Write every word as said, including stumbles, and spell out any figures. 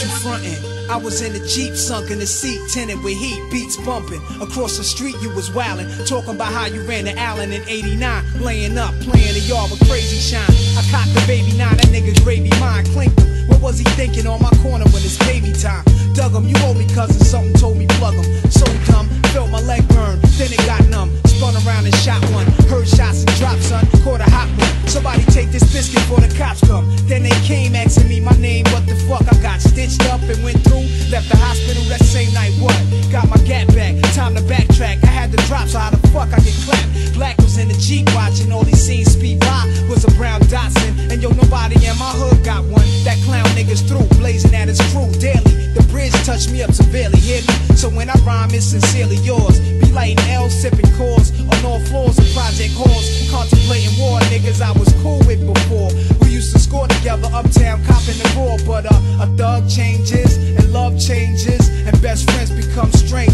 you frontin'? I was in the Jeep, sunk in the seat, tinted with heat, beats bumping. Across the street you was wildin', talking about how you ran to Allen in eighty-nine, laying up, playing the yard with crazy shine. I cocked the baby nine, that nigga gravy mine, clinked him. What was he thinking on my corner when it's baby time? Dug him, you owe me cousin, something told me plug him. So dumb, felt my leg burn, then it got numb. Spun around and shot one, heard shots and dropped, son, caught a hot one. Somebody take this biscuit before the cops come. Then they came asking me my name, what the fuck? I got stitched up and went through, left the hospital that same night, what? Got my gat back, time to backtrack. I had to drop, so how the fuck I get clapped? Black was in the Jeep watching, all he seen speed by was a brown Datsun. And yo, nobody in my hood got one. That clown niggas through, blazing at his crew daily. The bridge touched me up severely, hear me? So when I rhyme, it's sincerely yours. Be lighting L, sipping cores on all floors of project halls, contemplating war. Niggas I was cool with before, we used to score together uptown, copping the raw. But uh, a thug changes and love changes, and best friends become strangers.